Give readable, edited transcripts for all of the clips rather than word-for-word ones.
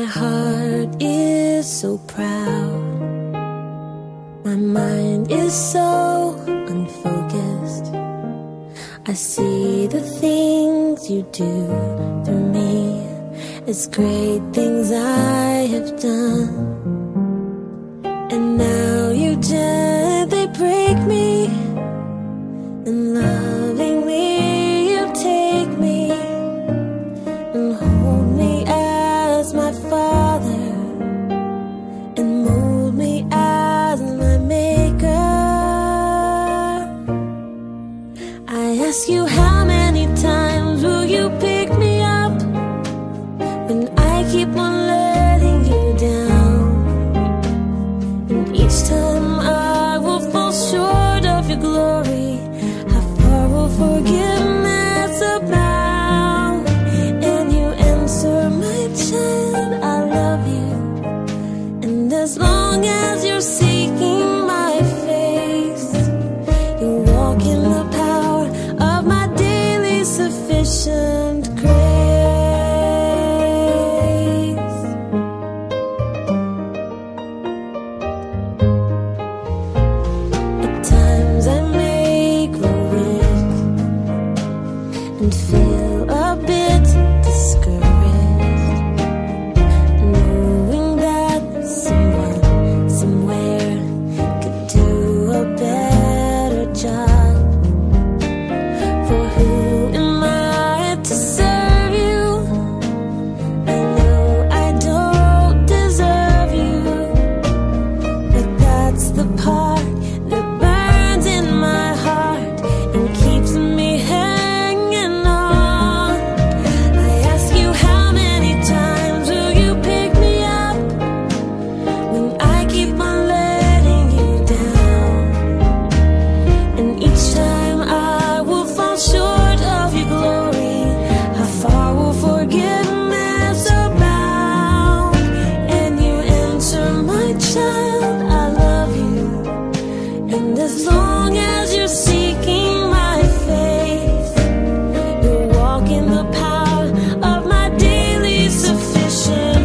heart is so proud. My mind is so unfocused. I see the things you do through me as great things I have done. And now you gently break me, and lovingly you take me and hold me as my Father, and mold me as my Maker. I ask you, how many times will you pick me up when I keep on letting you down? And each time I will fall short of your glory, how far will forgiveness abound? And you answer, my child, I love you. And as long as you're seeking my face, you walk in the power of my daily sufficient grace. At times I may grow weak and feel a bit discouraged, knowing that someone somewhere could do a better job. For who am I to serve you? I know I don't deserve you, but that's the part that burns in my heart and keeps me hanging on. I ask you, how many times will you pick me up when I keep on letting you down? And each time I will fall short of your glory, how far will forgiveness abound? And you answer, my child, I love you. And as long as you're seeking my face, you walk in the power of my daily sufficient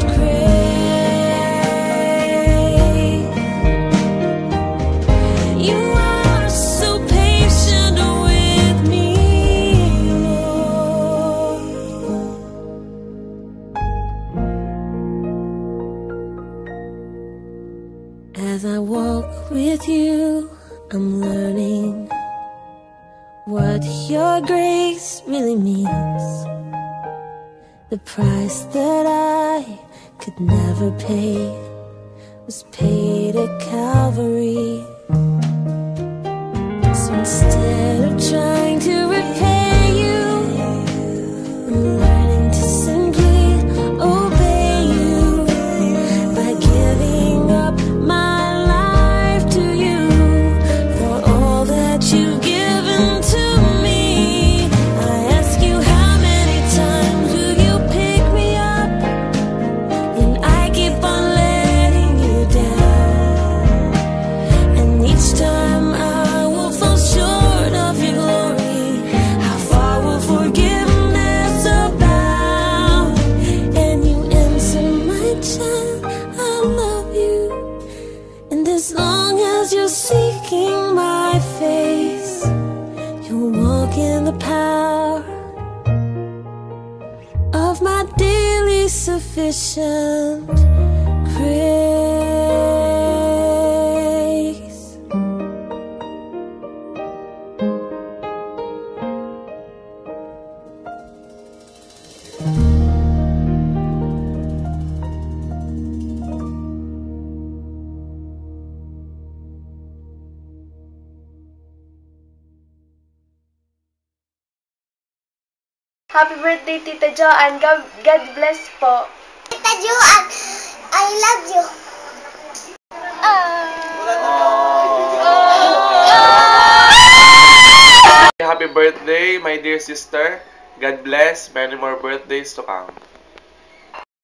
grace. You are so patient with me, Lord. As I walk with you, I'm learning what your grace really means. The price that I could never pay was paid at Calvary. So instead of trying to repay you, I'm learning to simply obey you by giving up my life to you for all that you've given to me. I ask you, how many times will you pick me up when I keep on letting you down? And each time I will fall short of your glory, how far will forgiveness abound? And you answer, my child, I love you. And as long as you're seeking my face, you'll walk in the power of my daily sufficient grace. Happy birthday, Tita Jo, and God bless po. Tita Joan, I love you. Happy birthday, my dear sister. God bless. Many more birthdays to come.